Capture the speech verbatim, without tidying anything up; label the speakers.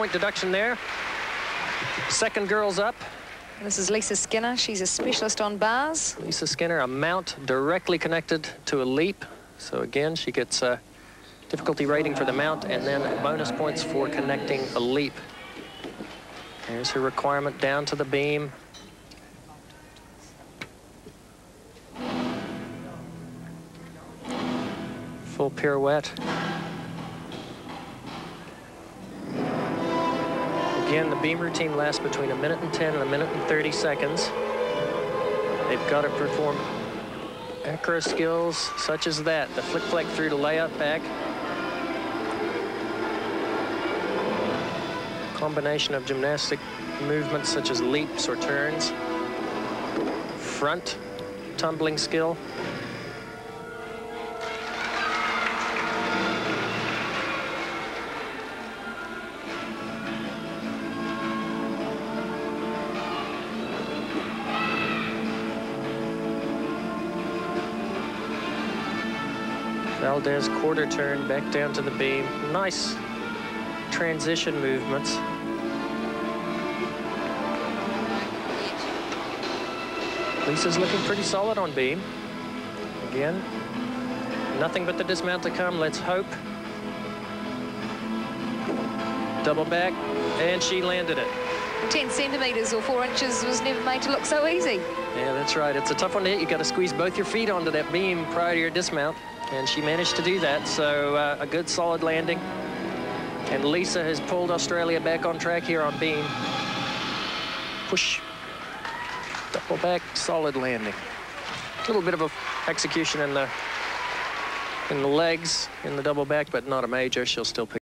Speaker 1: Point deduction there. Second girl's up.
Speaker 2: This is Lisa Skinner. She's a specialist on bars.
Speaker 1: Lisa Skinner, a mount directly connected to a leap. So again, she gets a difficulty rating for the mount and then bonus points for connecting a leap. There's her requirement down to the beam. Full pirouette. Again, the beam routine lasts between a minute and ten and a minute and thirty seconds. They've got to perform acro skills such as that. The flick fleck through to layup back. Combination of gymnastic movements such as leaps or turns. Front tumbling skill. Valdez quarter turn back down to the beam. Nice transition movements. Lisa's looking pretty solid on beam. Again, nothing but the dismount to come, let's hope. Double back, and she landed it.
Speaker 2: ten centimeters or four inches was never made to look so easy.
Speaker 1: Yeah, that's right. It's a tough one to hit. You got to squeeze both your feet onto that beam prior to your dismount. And she managed to do that, so uh, a good solid landing. And Lisa has pulled Australia back on track here on beam. Push. Double back, solid landing. A little bit of a execution in the in the legs in the double back, but not a major. She'll still pick